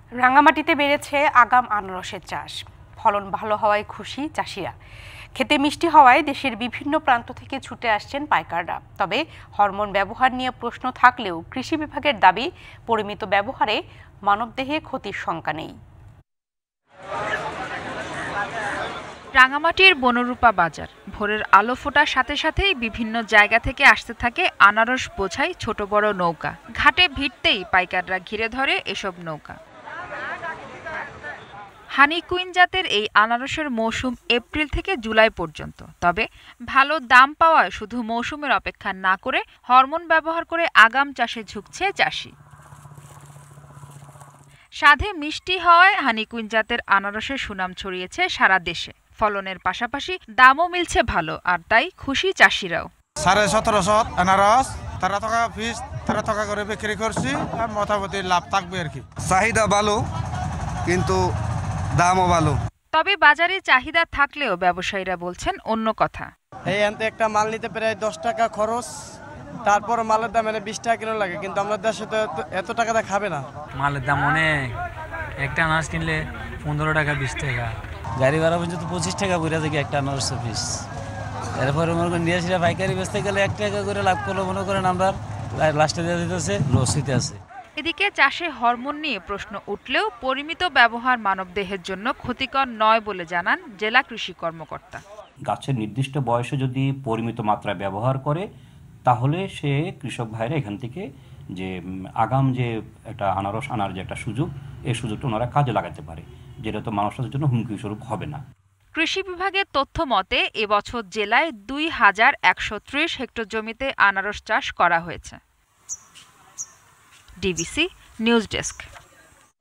রাঙামাটিতে বেড়েছে আগাম আনারসের চাষ। ফলন ভালো হওয়ায় খুশি চাষিরা। খেতে মিষ্টি হওয়ায় দেশের বিভিন্ন প্রান্ত থেকে ছুটে আসছেন পাইকাররা। তবে হরমোন ব্যবহার নিয়ে প্রশ্ন থাকলেও কৃষি বিভাগের দাবি, পরিমিত ব্যবহারে মানবদেহে ক্ষতির শঙ্কা নেই। রাঙামাটির বনরূপা বাজার। ভোরের আলো ফোটার সাথে সাথেই বিভিন্ন জায়গা থেকে আসতে থাকে আনারস বোঝাই ছোট বড় নৌকা। ঘাটে ভিড়তেই পাইকাররা ঘিরে ধরে এসব নৌকা। হানি কুইন জাতের এই আনারসের মৌসুম এপ্রিল থেকে জুলাই পর্যন্ত। তবে ভালো দাম পাওয়ায় শুধু মৌসুমের অপেক্ষা না করে হরমোন ব্যবহার করে আগাম চাষে ঝুঁকছে চাষি। স্বাদে মিষ্টি হওয়ায় হানি কুইন জাতের আনারসের সুনাম ছড়িয়েছে সারা দেশে। ফলনের পাশাপাশি দামও মিলছে ভালো, আর তাই খুশি চাষিরাও। 1750 আনারস 13 টাকা পিস, 13 টাকা করে বিক্রি করছি। মোটামুটি লাভ থাকবে আর কি। চাহিদা ভালো, কিন্তু দামও ভালো। তবে বাজারে চাহিদা থাকলেও ব্যবসায়ীরা বলছেন অন্য কথা। এই আনতে একটা মাল নিতে প্রায় 10 টাকা খরচ, তারপর মালের দাম 20 টাকা কিলো লাগে, কিন্তু আমরা দেশে তো এত টাকা দিয়ে খাবে না। মালের দাম অনেক, একটা আনারস কিনলে 15 টাকা 20 টাকা, গাড়ি ভাড়া পর্যন্ত 25 টাকা পড়ে থাকে একটা আনারস পিস। এরপরে মনে করেন নিয়ে আসলে পাইকারি বেচতে গেলে 1 টাকা করে লাভ করলো, মনে করেন আমরা লাস্টে দিয়ে দিতেছে, লস হইতে আছে। এদিকে চাষে হরমোন নিয়ে প্রশ্ন উঠলেও পরিমিত ব্যবহার মানবদেহের জন্য ক্ষতিকর নয় বলে জানান জেলা কৃষি কর্মকর্তা। গাছের নির্দিষ্ট বয়সে যদি পরিমিত মাত্রায় ব্যবহার করে, তাহলে সে কৃষক ভাইরা এখান থেকে যে আগাম যে একটা আনারস আনার যে একটা সুযোগ, এই সুযোগটা ওনারা কাজে লাগাতে পারে, যেটা তো মানুষের জন্য হুমকি স্বরূপ হবে না। কৃষি বিভাগের তথ্য মতে এবছর জেলায় 2130 হেক্টর জমিতে আনারস চাষ করা হয়েছে। DBC news desk.